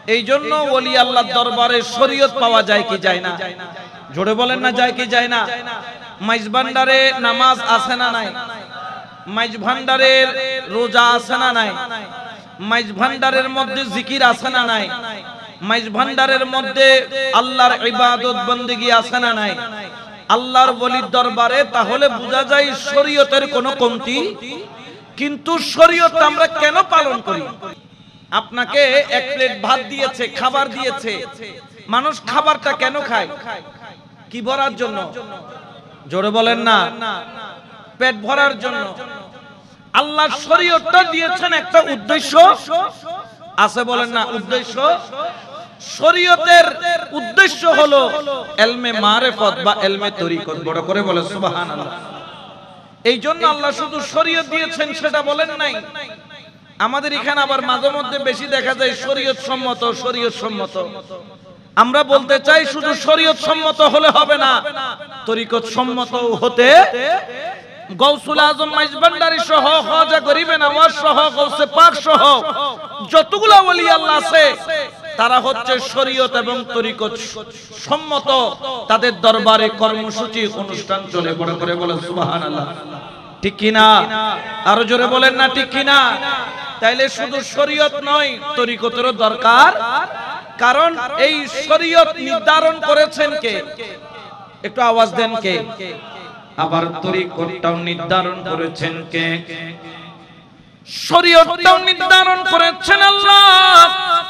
এই জন্য ওলি আল্লাহর দরবারে শরীয়ত পাওয়া যায় কি যায় না? জোরে বলেন না, যায় কি যায় না? মাইজ ভান্ডারে নামাজ আছে না নাই? মাইজ ভান্ডারের রোজা আছে না নাই? মাইজ ভান্ডারের মধ্যে জিকির আছে না নাই? মাইজ ভান্ডারের মধ্যে আল্লাহর ইবাদত বন্দেগী আছে না নাই? আল্লাহর ওলির দরবারে তাহলে বোঝা যায় শরীয়তের কোনো কমতি। কিন্তু শরীয়ত আমরা কেন পালন করি? আপনাকে এক প্লেট ভাত দিয়েছে, খাবার দিয়েছে, মানুষ খাবারটা কেন খায়? কি ভরার জন্য? জোরে বলেন না, পেট ভরার জন্য। আল্লাহ শরীয়তটা দিয়েছেন একটা উদ্দেশ্য আছে, বলেন না উদ্দেশ্য। শরীয়তের উদ্দেশ্য হলো ইলমে মারিফত বা ইলমে তরিকত। বড় করে বলে সুবহানাল্লাহ। এই জন্য আল্লাহ শুধু শরীয়ত দিয়েছেন সেটা বলেন নাই। আমাদের এখানে আবার মাঝে মধ্যে বেশি দেখা যায় শরীয়ত সম্মত, শরীয়ত সম্মত। আমরা বলতে চাই শুধু শরীয়ত সম্মত হলে হবে না, তরিকত সম্মত হতে। গৌসুল আজম মাইজ ভান্ডারী সহ, খাজা গরিবে নওয়াজ সহ, গৌসে পাক সহ যতগুলা ওলি আল্লাহ আছে তারা হচ্ছে শরীয়ত এবং তরিকত সম্মত। তাদের দরবারে কর্মসূচি অনুষ্ঠান চলে। বড় করে বলে সুবহানাল্লাহ। ঠিক কি না? আরো জোরে বলেন না, ঠিক কি না? তাইলে শুধু শরীয়ত নয়, তরিকতেরও দরকার। কারণ এই শরীয়ত নির্ধারণ করেছেন কে? একটু আওয়াজ দেন কে? আবার তরিকতটাও নির্ধারণ করেছেন কে? শরীয়তটাও নির্ধারণ করেছেন আল্লাহ,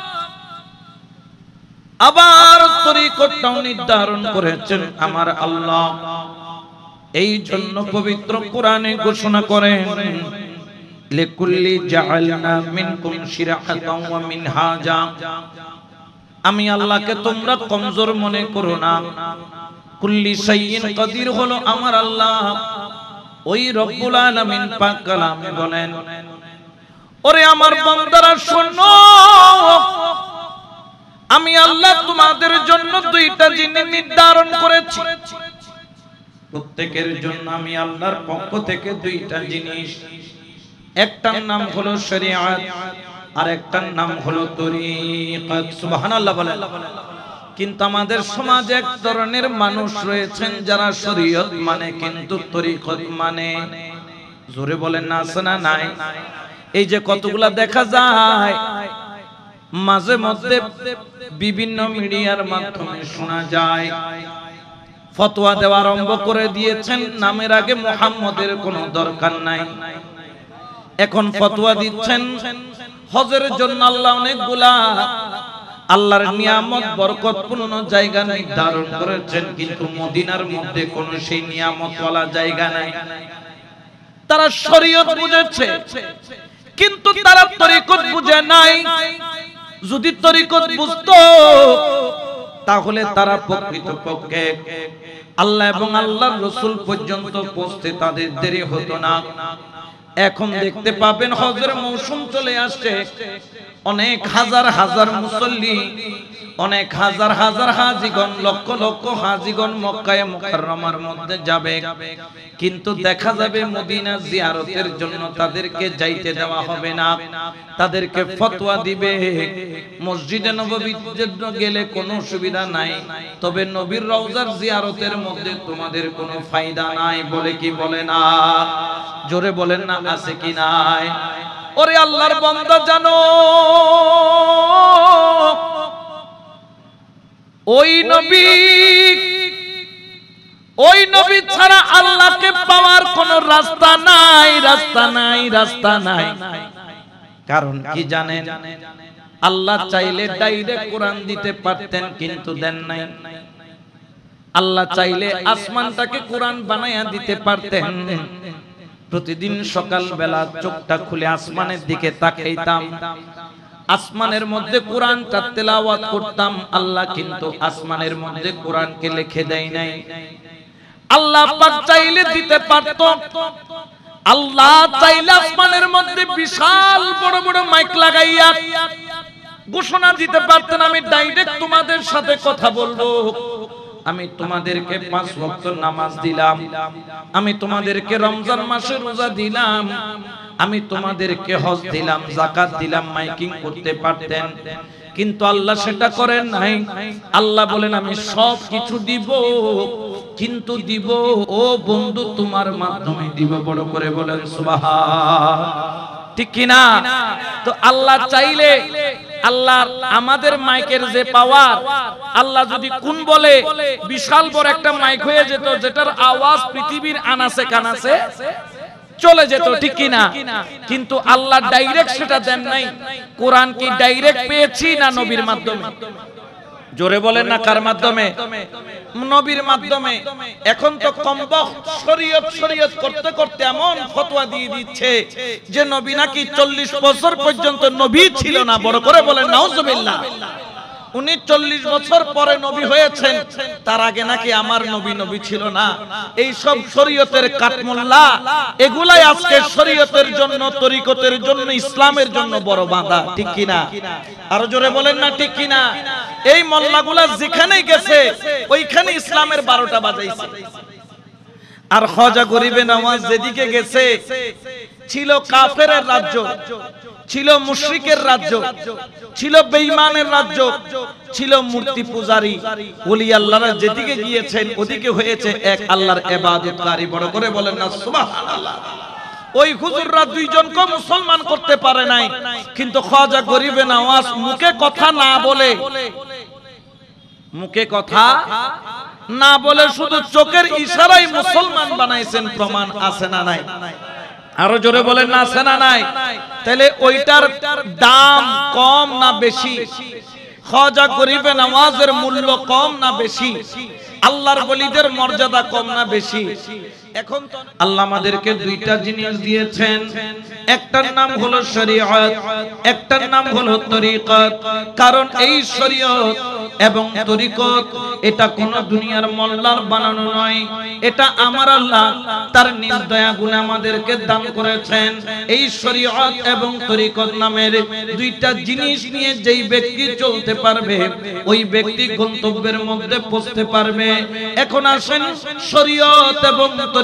আবার তরিকতটাও নির্ধারণ করেছেন আমার আল্লাহ। এই জন্য পবিত্র কোরআনে ঘোষণা করেন, লিকুল্লি জাআলনা মিনকুম শিরআতাও ওয়া মিনহাজা। আমি আল্লাহকে তোমরা কমজোর মনে করো না। কুল্লি শাইইন কাদির হলো আমার আল্লাহ। ওই রব্বুল আলামিন পাক কালামে বলেন, ওরে আমার বান্দারা শোনো, আমি আল্লাহ তোমাদের জন্য দুইটা জিনিস নির্ধারণ করেছি। প্রত্যেকের জন্য আমি আল্লাহর পক্ষ থেকে দুইটা জিনিস, একটার নাম হলো শরীয়ত আর একটার নাম হলো তরিকত। সুবহানাল্লাহ বলেন। কিন্তু আমাদের সমাজে এক ধরনের মানুষ রয়েছেন যারা শরীয়ত মানে কিন্তু তরিকত মানে। জোরে বলেন না, আছে না নাই? এই যে কতগুলা দেখা যায় মাঝে মধ্যে বিভিন্ন মিডিয়ার মাধ্যমে শোনা যায়, ফতোয়া দেওয়া আরম্ভ করে দিয়েছেন, নামের আগে মুহাম্মদের কোনো দরকার নাই। এখন ফতোয়া দিচ্ছেন হজের জন্য আল্লাহ অনেকগুলা আল্লাহর নিয়ামত বরকতপূর্ণ জায়গা নির্ধারণ করেছেন, কিন্তু মদিনার মধ্যে কোন সেই নিয়ামতওয়ালা জায়গা নাই। তারা শরীয়ত বুঝেছে কিন্তু তারা তরিকত বুঝে নাই। যদি তরিকত বুঝতো তাহলে তারা প্রকৃতপক্ষে আল্লাহ এবং আল্লাহর রাসূল পর্যন্ত পৌঁছতে তাদের দেরি হতো না। এখন দেখতে পাবেন হজের মৌসুম চলে আসছে, অনেক হাজার হাজার মুসল্লি, অনেক হাজার হাজার হাজীগণ, লক্ষ লক্ষ হাজীগণ মক্কায়ে মুকাররমার মধ্যে যাবে, কিন্তু দেখা যাবে মদিনা জিয়ারতের জন্য তাদেরকে যাইতে দেওয়া হবে না। তাদেরকে ফতোয়া দিবে মসজিদে নববীতে গেলে কোনো সুবিধা নাই, তবে নবীর রওজার জিয়ারতের মধ্যে তোমাদের কোনো ফায়দা নাই। বলে কি বলে না? জোরে বলেন না, আছে কি নাই? ওরে আল্লাহর বান্দা জানো, ওই নবী ছাড়া আল্লাহকে পাওয়ার কোন রাস্তা নাই, রাস্তা নাই, রাস্তা নাই। কারণ কি জানেন? আল্লাহ চাইলে ডাইরেক্ট কোরআন দিতে পারতেন, কিন্তু দেন নাই। আল্লাহ চাইলে আসমানটাকে কোরআন বানায়া দিতে পারতেন। প্রতিদিন সকাল বেলা চোখটা খুলে আসমানের দিকে তাকাইতাম, আসমানের মধ্যে কোরআনটা তেলাওয়াত করতাম। আল্লাহ কিন্তু আসমানের মধ্যে কোরআনকে লিখে দেয় নাই। আল্লাহ পাক চাইলে দিতে পারত। আল্লাহ চাইলে আসমানের মধ্যে বিশাল বড় বড় মাইক লাগাইয়া ঘোষণা দিতে পারতেন, আমি ডাইরেক্ট তোমাদের সাথে কথা বলবো, আমি তোমাদেরকে 5 ওয়াক্ত নামাজ দিলাম, আমি তোমাদেরকে রমজান মাসে রোজা দিলাম, আমি তোমাদেরকে হজ দিলাম, যাকাত দিলাম, মাইকিং করতে পারতেন। কিন্তু আল্লাহ সেটা করেন নাই। আল্লাহ বলেন আমি সব কিছু দিব, কিন্তু দিব ও বন্ধু তোমার মাধ্যমে দিব। বড় করে বলেন সুবহান, ঠিক কি না? তো আল্লাহ চাইলে, আল্লাহ আমাদের মাইকের যে পাওয়ার, আল্লাহ যদি কোন বলে বিশাল বড় একটা মাইক হয়ে যেত, যেটার আওয়াজ পৃথিবীর আনাসে কানাসে চলে যেত, ঠিক কি না? কিন্তু আল্লাহ ডাইরেক্ট সেটা দেন নাই। কোরআন কি ডাইরেক্ট পেয়েছি না নবীর মাধ্যমে? জোরে বলেন না কার মাধ্যমে? নবীর মাধ্যমে। এখন তো কমবখত শরীয়ত শরীয়ত করতে করতে এমন ফতোয়া দিয়ে দিচ্ছে যে নবী নাকি 40 বছর পর্যন্ত নবী ছিল না। বড় করে বলেন নাউজুবিল্লাহ। উনি 40 বছর পরে নবী হয়েছেন, তার আগে নাকি আমার নবী নবী ছিল না। এই সব শরীয়তের কাটমোল্লা, এগুলাই আজকে শরীয়তের জন্য, তরিকতের জন্য, ইসলামের জন্য বড় বাধা, ঠিক কি না? আরো জোরে বলেন না ঠিক কি না? এই মোল্লাগুলা যেখানেই গেছে ওইখানে ইসলামের 12টা বাজাইছে। আর খাজা গরিবে নওয়াজ যেদিকে গেছে, ছিল কাফেরের রাজ্য, ছিল মুশরিকের রাজ্য, ছিল বেঈমানের রাজ্য, ছিল মূর্তি পূজারী। ওলি আল্লাহরা যেদিকে গিয়েছেন ওদিকে হয়েছে এক আল্লাহর ইবাদতকারী। বড় করে বলেন না সুবহানাল্লাহ। ওই হুজুররা দুইজনকে মুসলমান করতে পারে নাই, কিন্তু খাজা গরিবে নওয়াজ মুখে কথা না বলে, মুখে কথা না বলে শুধু চোখের ইশারায় মুসলমান বানাইছেন। প্রমাণ আছে না নাই? আরো জোরে বলেন না আছে না নাই? তাহলে ওইটার দাম কম না বেশি? খাজা গরিবে নওয়াজের মূল্য কম না বেশি? আল্লাহর ওলিদের মর্যাদা কম না বেশি? এখন তো আল্লাহ আমাদেরকে দুইটা জিনিস দিয়েছেন, একটার নাম হলো শরীয়ত, একটার নাম হলো তরিকত। কারণ এই শরীয়ত এবং তরিকত এটা কোন দুনিয়ার মোল্লার বানানো নয়, এটা আমার আল্লাহ তার নিজ দয়া গুণে আমাদেরকে দান করেছেন। এই শরীয়ত এবং তরিকত নামের দুইটা জিনিস নিয়ে যেই ব্যক্তি চলতে পারবে, ওই ব্যক্তি গন্তব্যের মধ্যে পৌঁছতে পারবে। এখন আসেন শরীয়ত এবং তরিকত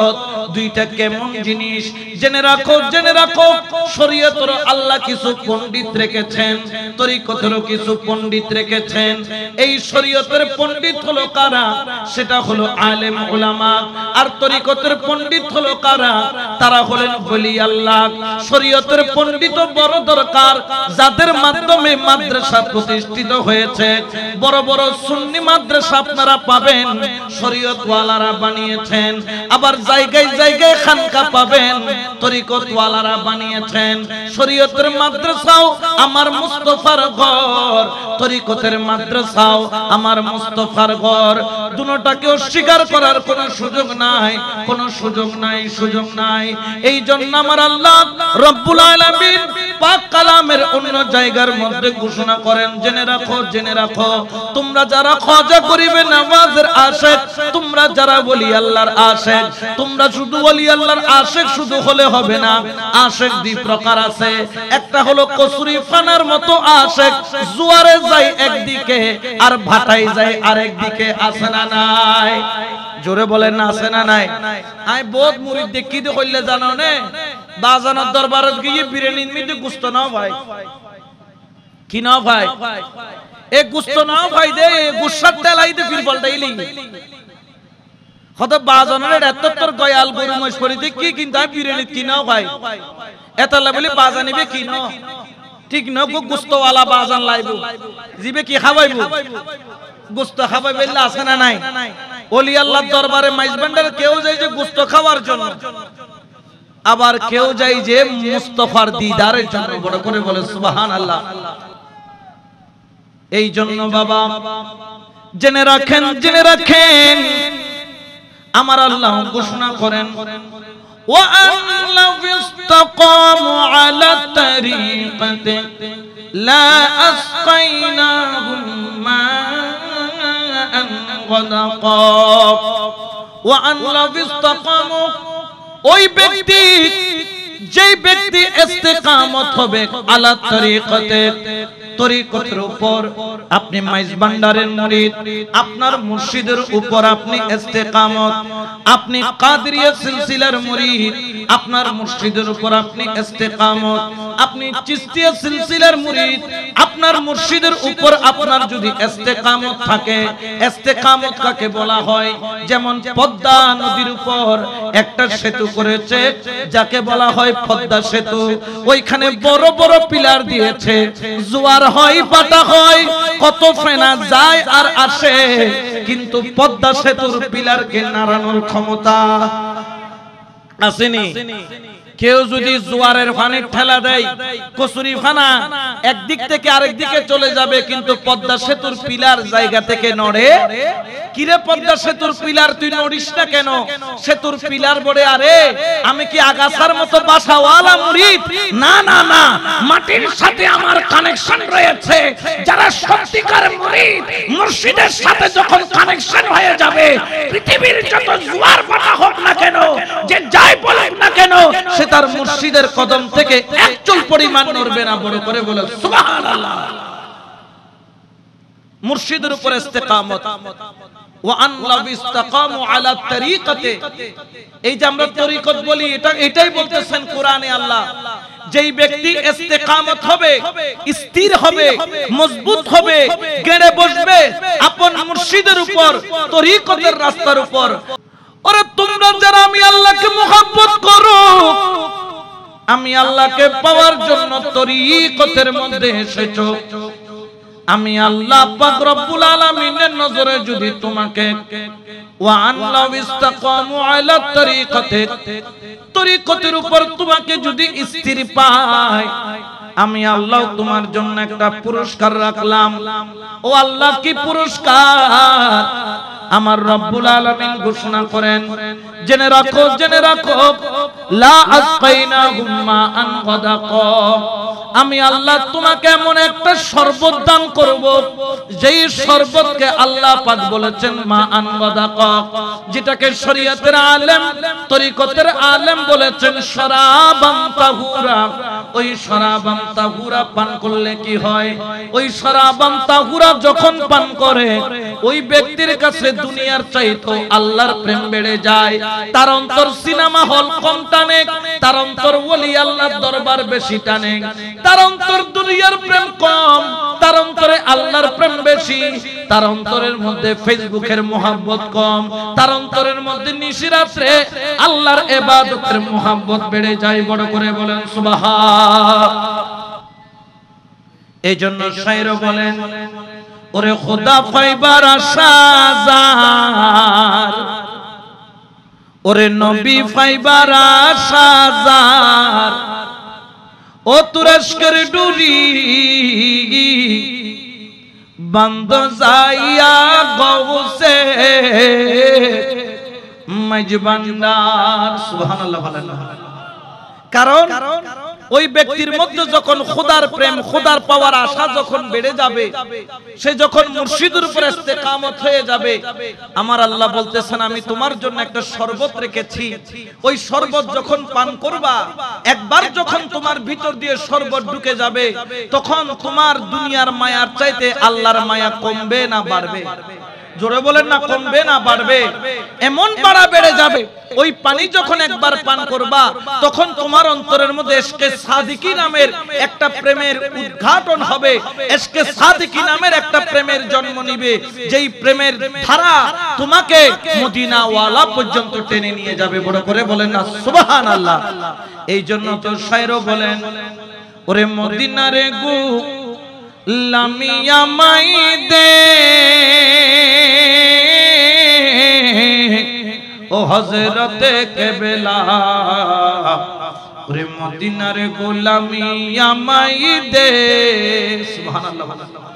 দুইটা কেমন জিনিস জেনে রাখো, জেনে রাখো। শরীয়তের আল্লাহ কিছু পণ্ডিত রেখেছেন, তরিকতেরও কিছু পণ্ডিত রেখেছেন। এই শরীয়তের পণ্ডিত হলো কারা? সেটা হলো আলেম উলামা। আর তরিকতের পণ্ডিত হলো কারা? তারা হলেন ওলি আল্লাহ। শরীয়তের পণ্ডিত বড় দরকার, যাদের মাধ্যমে মাদ্রাসা প্রতিষ্ঠিত হয়েছে। বড় বড় সুন্নি মাদ্রাসা আপনারা পাবেন শরীয়ত ওয়ালারা বানিয়েছেন। আবার জায়গায় জায়গায় খানকা পাবেন তরিকত ওয়ালারা বানিয়েছেন। শরীয়তের মাদ্রাসাও আমার মুস্তাফার ঘর, তরিকতের মাদ্রাসাও আমার মুস্তাফার ঘর। দুটোটাকে অস্বীকার করার কোনো সুযোগ নাই, কোনো সুযোগ নাই, সুযোগ নাই। এই জন্য আমার আল্লাহ রব্বুল আলামিন পাক কালামের অন্য জায়গার মধ্যে ঘোষণা করেন, জেনে রাখো, জেনে রাখো, তোমরা যারা খাজা গরিবে নওয়াজের আশিক, তোমরা যারা ওলি আল্লাহর আশিক, তোমরা শুধু ওলি আল্লাহর আশিক শুধু হলে হবে না। আশিক দুই প্রকার আছে, একটা হলো কসুরি ফানার মতো আশিক, জুয়ারে যায় একদিকে আর ভাটাই যায় আরেক দিকে। আছে না নাই? জোরে বলেন না আছে না নাই? আই বহুত মুরিদ দেখি তো কইলে জানো নে, বাজানোর দরবারে গিয়ে বিরিয়ানি মিটে গুস্ত নাও ভাই, কি নাও ভাই, এ গুস্ত নাও ভাই দে, গুসার তেলাই দে ফির পাল্টাইলি। কত বাজানোর এত তোর গয়াল গরু মহিষ করে দেখি, কিন্তু আমি বিরিয়ানি কিনাও ভাই এতালে বলি বাজা নিবে কিনো, ঠিক না? গুস্তওয়ালা বাজান লাইব, জিবে কি খাওয়াইব? গুস্ত খাওয়াই বললে আছে না নাই? ওলি আল্লাহর দরবারে মাইজ ভান্ডারে কেউ যায় যে গুস্ত খাওয়ার জন্য, আবার কেউ যায় যে মুস্তাফার দিদারের জন্য। বড় করে বলে সুবহানাল্লাহ। এই জন্য বাবা জেনে রাখেন, জেনে রাখেন, আমার আল্লাহ ঘোষণা করেন, وَأَنْ لَوْ اسْتَقَامُوا عَلَى الطَّرِيقَةِ لَأَسْقَيْنَاهُم مَّاءً غَدَقًا। وَأَنْ لَوْ اسْتَقَامُوا, ওই ব্যক্তি যেই ব্যক্তি ইস্তেকামত হবে আলা তরিকতে, তরিকতের উপর, আপনি মাইজ ভান্ডারের মুরিদ, আপনার মুর্শিদের উপর আপনি ইস্তেকামত, আপনি কাদরিয়া সিলসিলার মুরিদ, আপনার মুর্শিদের উপর আপনি ইস্তেকামত, আপনি চিশতিয়া সিলসিলার মুরিদ, আপনার মুর্শিদের উপর আপনার যদি ইস্তেকামত থাকে, ইস্তেকামত কাকে বলা হয়? যেমন পদ্মা নদীর উপর একটা সেতু করেছে যাকে বলা হয় পদ্মা সেতু, ওইখানে বড় বড় পিলার দিয়েছে, জোয়ার হয় পাটা হয়, কত ফেনা যায় আর আসে, কিন্তু পদ্মা সেতুর পিলারকে নাড়ানোর ক্ষমতা আসেনি। কেউ যদি জোয়ারের পানি ঠেলা দেয়, কচুরি ফানা একদিক থেকে আরেক দিকে চলে যাবে, কিন্তু পদ্মা সেতুর পিলার জায়গা থেকে নড়ে। কিরে পদ্মা সেতুর পিলার তুই নড়িস না কেন? সেতুর পিলার বড়ে, আরে আমি কি আগাছার মতো বাসাওয়ালা মুরিদ? না না না, মাটির সাথে আমার কানেকশন রয়েছে। যারা সত্যিকার মুরিদ, মুর্শিদের সাথে যখন কানেকশন হয়ে যাবে, পৃথিবীর যত জোয়ার ভাটা হোক না কেন, যে যাই বলুক না কেন, সে তার মুর্শিদের কদম থেকে এক চুল পরিমাণ নড়বে না। বড় করে বলে সুবহানাল্লাহ। মুর্শিদের উপর ইস্তেকামত, ওয়া আন লাউ ইসতাকামু আলা তরিকাতে, এই যে আমরা তরিকত বলি, এটাই বলতেছেন কোরআনে আল্লাহ। যেই ব্যক্তি ইস্তেকামত হবে, স্থির হবে, মজবুত হবে, গেড়ে বসবে আপন মুর্শিদের উপর, তরিকতের রাস্তার উপর। ওরে তোমরা যারা আমি আল্লাহকে মুহাব্বত করো, আমি আল্লাহকে পাওয়ার জন্য তরিকতের মধ্যে এসেছো, আমি আল্লাহ পাক রব্বুল আলামিনের নজরে যদি তোমাকে ওয়া আন লাউ ইসতাকামু আলা তরিকাতে, তরিকতের উপর তোমাকে যদি স্থির পাই, আমি আল্লাহ তোমার জন্য একটা পুরস্কার রাখলাম। ও আল্লাহ, কি পুরস্কার? আমার রব্বুল আলামিন ঘোষণা করেন, জেনে রাখো, জেনে রাখো, লা আসকাইনাহুম মাআন গাদাকা, আমি আল্লাহ তোমাকে এমন একটা শরবত দান করব, যেই শরবতকে আল্লাহ পাক বলেছেন মাআন গাদাকা, যেটাকে শরীয়তের আলেম, তরিকতের আলেম বলেছেন শরাবান তাহুরা। ওই শরাবান তাহুরা পান করলে কি হয়? ওই শরাবান তাহুরা যখন পান করে, ওই ব্যক্তির কাছে দুনিয়ার চাইতো আল্লাহর প্রেম বেড়ে যায়। তার অন্তর সিনেমা হল কম টানে, তার অন্তর ওলি আল্লাহর দরবার বেশি টানে। তার অন্তর দুনিয়ার প্রেম কম, তার অন্তরে আল্লাহর প্রেম বেশি। তার অন্তরের মধ্যে ফেসবুকের মোহাব্বত কম, তার অন্তরের মধ্যে নিশিরাতে আল্লাহর ইবাদতের মোহাব্বত বেড়ে যায়। বড় করে বলেন সুবহান। এই জন্য শায়র বলেন, ওরে খোদা পাইবার আশা যার, ওরে নবী পাইবার আশা যার, ও তুরস্কের ডুরি বন্ধ যাইয়া গৌসে মাইজবান্দার। সুবহানাল্লাহ। কারণ ওই ব্যক্তির মধ্যে যখন খোদার প্রেম, খোদার পাওয়ার আশা যখন বেড়ে যাবে, সে যখন মুর্শিদের উপর ইস্তেকামত হয়ে যাবে, আমার আল্লাহ বলতেছেন আমি তোমার জন্য একটা শরবত রেখেছি। ওই শরবত যখন পান করবা, একবার যখন তোমার ভিতর দিয়ে শরবত ঢুকে যাবে, তখন তোমার দুনিয়ার মায়ার চাইতে আল্লাহর মায়া কমবে না বাড়বে? জোরে বলেন না, কমবে না বাড়বে? এমন বাড়া বেড়ে যাবে। ওই পানি যখন একবার পান করবা, তখন তোমার অন্তরের মধ্যে ইশকে সাদিকি নামের একটা প্রেমের উদ্ঘাটন হবে। ইশকে সাদিকি নামের একটা প্রেমের জন্ম নিবে, যেই প্রেমের ধারা তোমাকে মদিনা ওয়ালা পর্যন্ত টেনে নিয়ে যাবে। বড় করে বলেন না সুবহানাল্লাহ। এই জন্য তো শায়র বলেন, ওরে মদিনারে গু লামিয়া মাই দে, ও হযরতে কেবলা, ওরে মদিনার গোলামি আমায় দে। সুবহানাল্লাহ।